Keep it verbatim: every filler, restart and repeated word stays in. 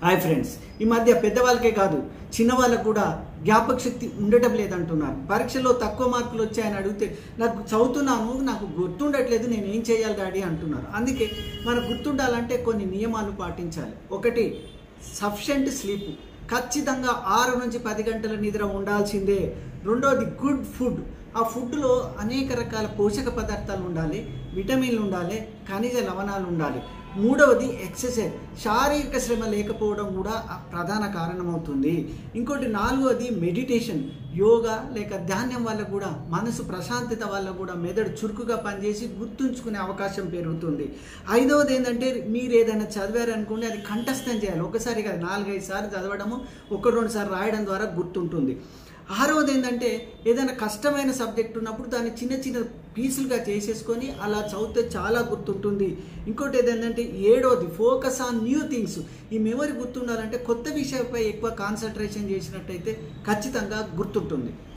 Hi friends, ఈ మధ్య పెద్దవాళ్ళకే కాదు చిన్నవాళ్ళకు కూడా జ్ఞాపక శక్తి ఉండటం లేదంటున్నారు. పరీక్షలో తక్కువ మార్కులు వచ్చాయని అడిగితే నాకు చదువుతున్నాను, నాకు గుర్తుండట్లేదు, నేను ఏం చేయాలి డాడీ అంటున్నారు. అందుకే మనకు గుర్తుండాలంటే కొన్ని నియమాలు పాటించాలి. ఒకటి, సఫిషియెంట్ స్లీప్, ఖచ్చితంగా ఆరు నుంచి పది గంటల నిద్ర ఉండాల్సిందే. రెండోది, గుడ్ ఫుడ్. ఆ ఫుడ్లో అనేక రకాల పోషక పదార్థాలు ఉండాలి, విటమిన్లు ఉండాలి, ఖనిజ లవణాలు ఉండాలి. మూడవది, ఎక్సర్సైజ్. శారీరక శ్రమ లేకపోవడం కూడా ప్రధాన కారణమవుతుంది. ఇంకోటి నాలుగవది, మెడిటేషన్. యోగా లేక ధ్యానం వల్ల కూడా మనసు ప్రశాంతత వల్ల కూడా మెదడు చురుకుగా పనిచేసి గుర్తుంచుకునే అవకాశం పెరుగుతుంది. ఐదవది ఏంటంటే, మీరు ఏదైనా చదివారనుకోండి, అది కంఠస్థం చేయాలి. ఒకసారి కాదు, నాలుగైదు సార్లు చదవడము, ఒక రెండు సార్లు రాయడం ద్వారా గుర్తుంటుంది. ఆరవది ఏంటంటే, ఏదైనా కష్టమైన సబ్జెక్ట్ ఉన్నప్పుడు దాన్ని చిన్న చిన్న పీసులుగా చేసేసుకొని అలా చదివితే చాలా గుర్తుంటుంది. ఇంకోటి ఏదేంటంటే, ఏడవది, ఫోకస్ ఆన్ న్యూ థింగ్స్. ఈ మెమరీ గుర్తుండాలంటే కొత్త విషయంపై ఎక్కువ కాన్సన్ట్రేషన్ చేసినట్టయితే ఖచ్చితంగా గుర్తుంటుంది.